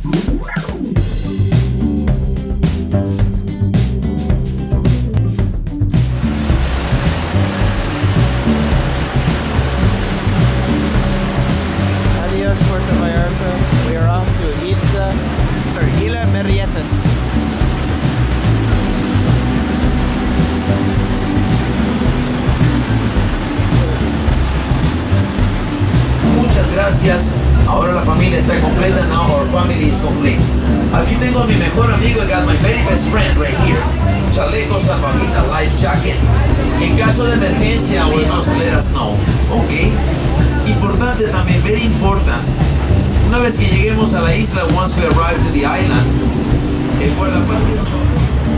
Adios, Puerto Vallarta. We are off to Islas Marietas. Muchas gracias. Ahora la familia está completa. Now our family is complete. Aquí tengo a mi mejor amigo. I got my very best friend right here. Chaleco, salvavidas, life jacket. En caso de emergencia, will not let us know. Ok. Importante también, very important. Una vez que lleguemos a la isla, once we arrive to the island, el guardaparque nosotros.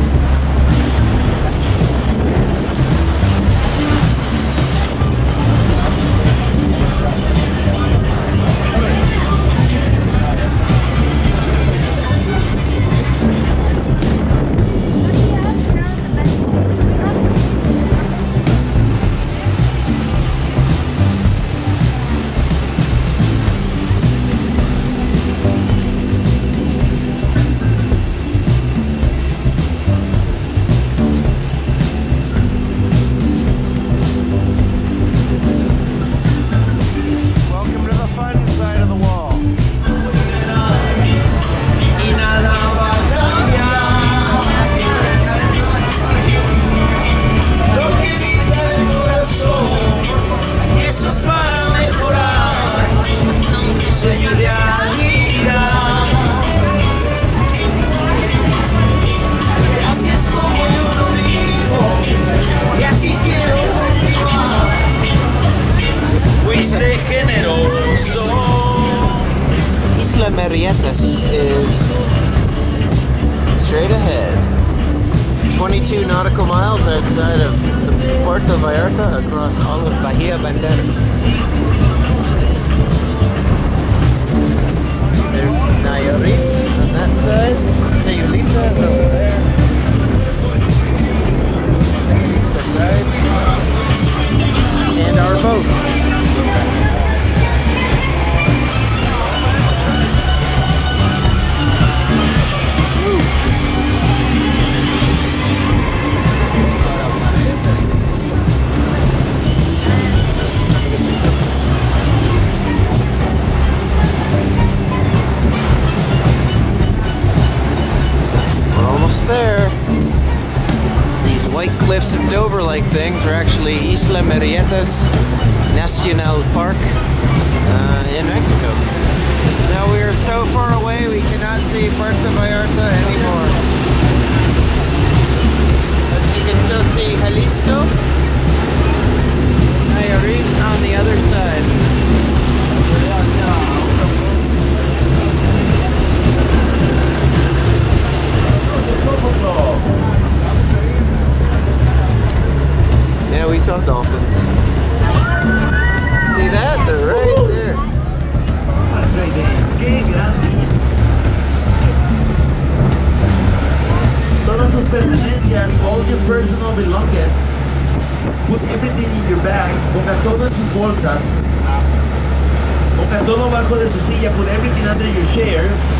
Islas Marietas is straight ahead. 22 nautical miles outside of Puerto Vallarta across all of Bahia de Banderas. There's Nayarit on that side. Sayulita is over there. East side. And our boat. There. These white cliffs of Dover-like things are actually Islas Marietas National Park in Mexico. Now we are so far away we cannot see Puerto Vallarta anymore. But you can still see Jalisco, Nayarit on the other side. Yeah, we saw dolphins. See that? They're right there. ¡Qué grande! Todas sus pertenencias, all your personal belongings, put everything in your bags, ponga todo en sus bolsas, ponga todo bajo de su silla, put everything under your chair.